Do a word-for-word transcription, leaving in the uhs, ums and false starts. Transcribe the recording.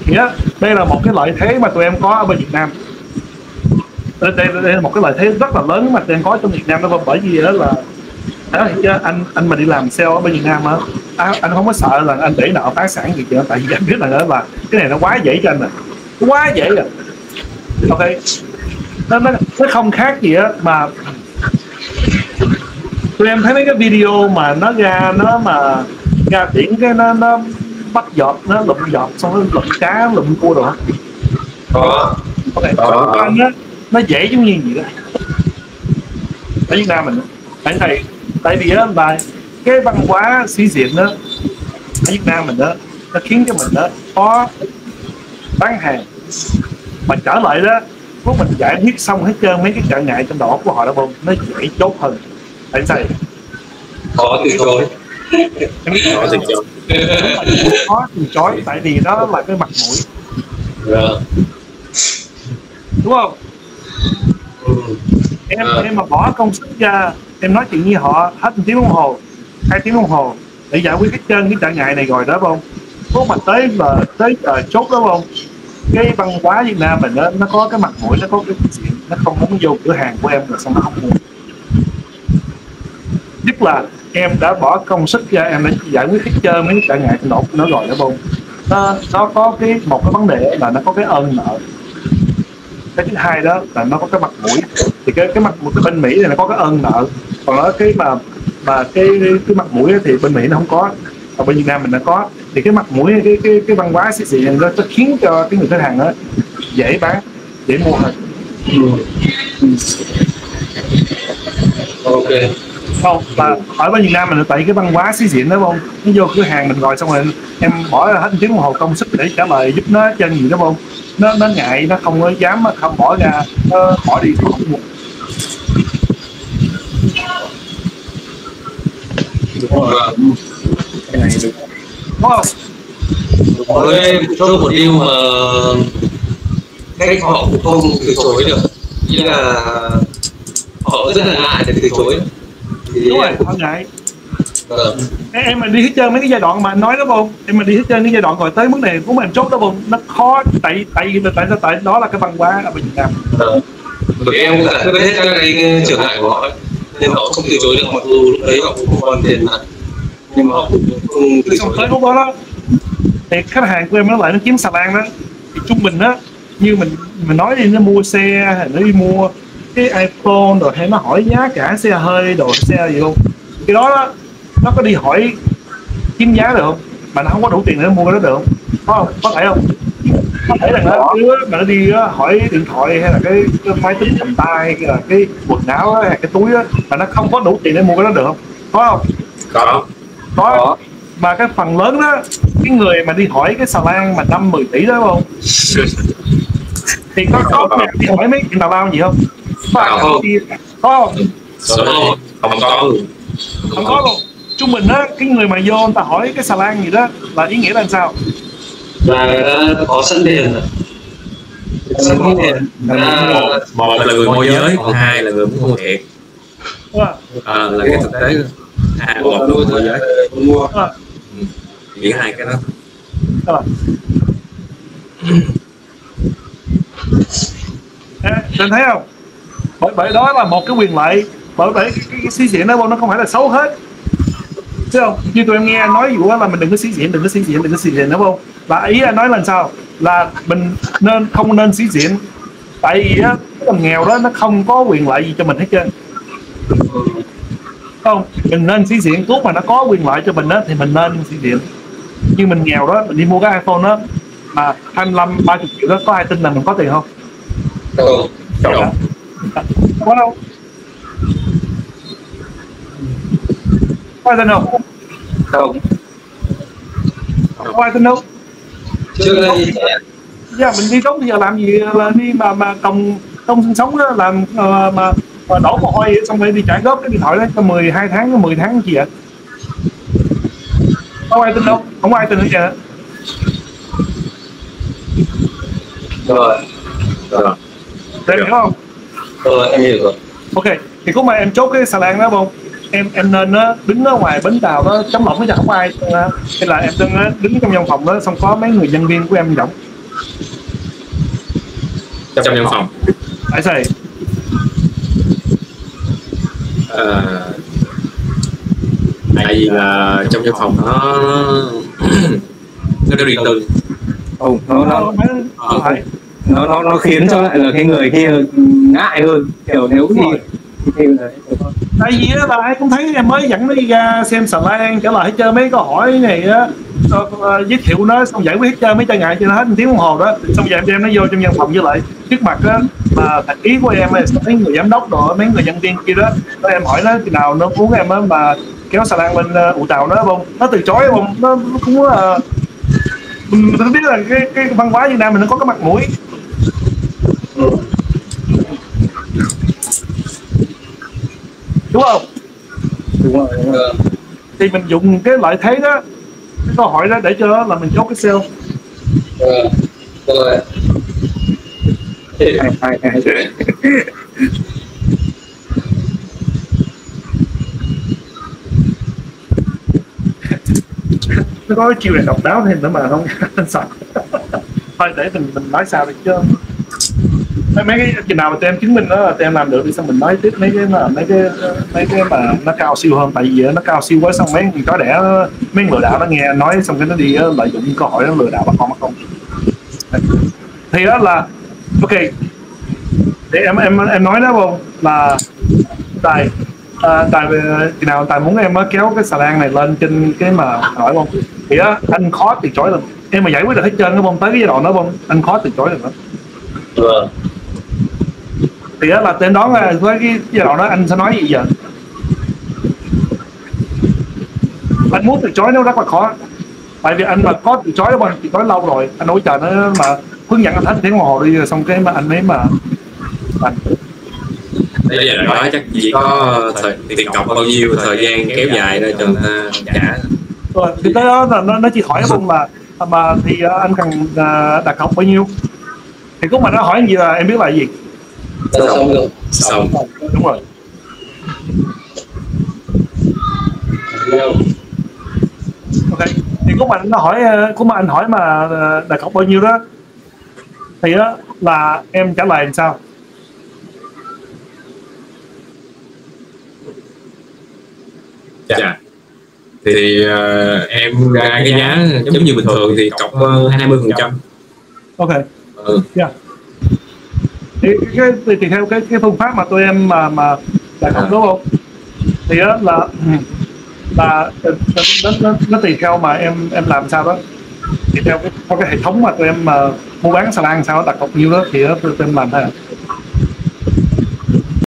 thì á, đây là một cái lợi thế mà tụi em có ở bên Việt Nam. Đây, đây, đây là một cái lợi thế rất là lớn mà tụi em có trong Việt Nam đó, bởi vì đó là đó thì anh anh mà đi làm sale ở bên Việt Nam á, à, anh không có sợ là anh để nợ phá sản gì chứ, tại vì anh biết là đó là cái này nó quá dễ cho anh rồi, quá dễ rồi. Ok, nó nó nó không khác gì á mà tụi em thấy mấy cái video mà nó ra nó mà ra biển cái nó nó bắt giọt, nó lụm giọt xong nó lụm cá lụm cua rồi. Có. Ok, còn anh á nó dễ giống như gì đó ở Việt Nam mình. Tại thầy tại vì á là cái văn hóa sĩ diện đó ở Việt Nam mình đó nó khiến cho mình đó có bán hàng mà trở lại đó lúc mình giải quyết xong hết trơn mấy cái trở ngại trong đầu của họ đó bông, nó dễ chốt hơn. Tại sao? Khó từ chối. Em biết khó từ chối. Khó từ chối tại vì đó là cái mặt mũi. Yeah. Đúng không? Ừ. Em à. em mà bỏ công sức ra, em nói chuyện với họ hết một tiếng đồng hồ, hai tiếng đồng hồ để giải quyết hết trơn cái trở ngại này rồi đó không? Lúc mà tới là tới uh, chốt đó không? Cái văn hóa Việt Nam mình đó, nó có cái mặt mũi, nó có cái chuyện, nó không muốn vô cửa hàng của em rồi xong nó không mua. Nhất là em đã bỏ công sức ra, em đã giải quyết hết trơn mấy trở ngại nổ nó rồi đó không? Nó nó có cái một cái vấn đề là nó có cái ơn nợ. Cái thứ hai đó là nó có cái mặt mũi, thì cái cái mặt một cái bên Mỹ thì nó có cái ơn nợ, còn ở cái mà mà cái cái mặt mũi thì bên Mỹ nó không có, ở bên Việt Nam mình nó có. Thì cái mặt mũi cái cái cái văn hóa xì xì nó nó khiến cho cái người khách hàng đó dễ bán, dễ mua hơn. Ừ. Ok. Không, và ở bên Việt Nam mình tại cái văn hóa xí diện đó không, nó vô cửa hàng mình ngồi xong rồi em bỏ ra hết tiếng đồng hồ công sức để trả lời giúp nó chân gì đó không, nó nó ngại, nó không có dám, không bỏ ra, nó bỏ đi không mua. Đúng rồi. Cái này được đúng không? Với chốt một điều mà cách họ cũng không từ chối được, ý là họ rất là ngại để từ chối. Thì đúng rồi, họ ngại. Vâng. Em mà đi hết trơn mấy cái giai đoạn mà anh nói đó không, em mà đi hết trơn cái giai đoạn rồi tới mức này của mình chốt đó không, nó khó, tại tại vì tại sao tại đó là cái văn hóa ở Việt Nam. Vâng. Bởi em cũng giải quyết hết các cái trở ngại của họ nên họ không từ chối được, mặc dù lúc đấy họ cũng không còn tiền mặt nhưng mà họ cũng không từ chối. Tới lúc đó đó thì khách hàng của em nó lại nó kiếm xà lan đó, thì trung bình đó như mình mình nói đi, nó mua xe hay nó đi mua cái iPhone rồi hay nó hỏi giá cả xe hơi đồ xe gì không, cái đó đó nó có đi hỏi kiếm giá được không, mà nó không có đủ tiền để nó mua cái đó được không, có không, có thể không, có thể là nó đứa mà nó đi đó, hỏi điện thoại hay là cái, cái máy tính cầm tay hay là cái quần áo đó, hay cái túi đó, mà nó không có đủ tiền để mua cái đó được không, có không? Có. Có. Có. Mà cái phần lớn đó cái người mà đi hỏi cái xà lan mà năm mười tỷ đó không thì có có có đi hỏi mấy chuyện tào lao gì không? Có ai không? Có không? Không, không có. Không có luôn. Trung bình á, cái người mà vô người ta hỏi cái xà lan gì đó là ý nghĩa là sao? Là có sẵn tiền rồi. Sẵn tiền. Một, một là người môi giới, còn hai là người muốn mua thiệt. À, là cái thực tế. À, một là người môi giới. Mua. Chỉ hai cái đó. À. À, anh thấy không? Bởi bởi đó là một cái quyền lợi, bởi bởi cái, cái, cái sĩ diện đó nó không phải là xấu hết, thấy không? Như tụi em nghe anh nói vụ là mình đừng có sĩ diện, đừng có sĩ diện, đừng có sĩ diện, đúng không? Và ý anh nói là sao? Là mình nên không nên sĩ diện, tại vì á cái thằng nghèo đó nó không có quyền lợi gì cho mình hết trơn, không? Mình nên sĩ diện, lúc mà nó có quyền lợi cho mình đó thì mình nên sĩ diện. Như mình nghèo đó, mình đi mua cái iPhone đó mà hai mươi lăm ba mươi triệu đó, có ai tin là mình có tiền không? Không. Không. Có đâu. Có ai tin không? Không. Có ai tin đâu. Trước đây dạ mình đi đóng thì giờ làm gì là đi mà mà công công sinh sống đó, làm uh, mà, mà đổ mồ hôi xong rồi đi trả góp cái điện thoại đó cho mười hai tháng mười tháng gì vậy? Không ai tin đâu, không có ai tin nữa kìa. Rồi. Rồi. Em hiểu không? Rồi, em hiểu rồi. Ok, thì lúc mà em chốt cái xà lan đó không? Em em nên đó, đứng ở ngoài bến tàu đó chống lỏng với cho không ai, hay là em đứng đứng trong văn phòng đó xong có mấy người nhân viên của em giống trong văn phòng. Tại sao? Ờ, tại vì là trong văn phòng nó nó riêng tư. Ồ, nó nó Không phải. nó nó nó khiến cho lại là cái người kia ngại hơn, kiểu nếu khi khi Tại vì á là ai cũng thấy em mới dẫn nó đi ra xem xà lan, trả lời hết trơn mấy câu hỏi này á, uh, giới thiệu nó xong giải quyết hết trơn mấy chai ngại cho nó hết một tiếng đồng hồ đó, xong giờ em đem nó vô trong văn phòng với lại trước mặt á mà thật ý của em là mấy người giám đốc rồi mấy người nhân viên kia đó, đó em hỏi nó khi nào nó muốn em á mà kéo xà lan bên uh, ụ tàu nó không, nó từ chối không, nó, nó cũng là uh, mình biết là cái cái văn hóa Việt Nam mình nó có cái mặt mũi. Đúng không? đúng rồi, đúng rồi. Thì mình dùng cái lợi thế đó, cái câu hỏi đó để cho là mình chốt cái sale. Ờ, rồi. Hay, hay, hay. Nó có cái chiêu này độc đáo thêm nữa mà không sợ. Thôi để mình mình nói sao được chứ. Mấy, mấy cái chừng nào mà tụi em chứng minh đó là tụi em làm được thì xong mình nói tiếp mấy cái mà mấy cái mấy cái mà nó cao siêu hơn, tại vì nó cao siêu quá xong mấy con chó đẻ mấy lừa đảo nó nghe nói xong cái nó đi lợi dụng cơ hội nó lừa đảo bà con mất công. Thì đó là ok, để em em em nói đó không là tài à, tài khi nào tài muốn em kéo cái xà lan này lên trên cái mà hỏi không thì á anh khó từ chối được, em mà giải quyết được hết trơn không tới cái giai đoạn đó không anh khó từ chối được nữa. Vâng. Thì đó là tên đón ra với cái giai đoạn đó anh sẽ nói gì giờ anh muốn từ chối nó rất là khó, tại vì anh mà có từ chối đó anh từ chối lâu rồi, anh nói chờ nó mà hướng dẫn anh hết tiếng đồng hồ đi rồi xong cái mà anh mới mà anh Bây giờ nói chắc chỉ có thời, tiền cọc bao nhiêu, thời gian kéo dài ra cho người ta trả. rồi thì tới đó là nó, nó chỉ hỏi không là mà thì uh, anh cần uh, đặt cọc bao nhiêu thì lúc mà nó hỏi gì là em biết là gì. Đã xong rồi. Xong. Đúng rồi. Ok thì lúc mà nó hỏi lúc mà anh hỏi mà đặt cọc bao nhiêu đó thì đó là em trả lời làm sao? Dạ. Thì uh, em ra cái giá giống như bình thường thì cọc uh, hai mươi phần trăm. Ok. Ừ. Yeah. Thì cái tùy theo cái cái phương pháp mà tụi em mà mà đặt cọc đúng không? Thì đó là là nó, nó, nó tùy theo mà em em làm sao đó, thì theo cái, theo cái hệ thống mà tụi em mà mua bán xà lan sao đặt cọc nhiêu đó thì đó tụi em làm thôi.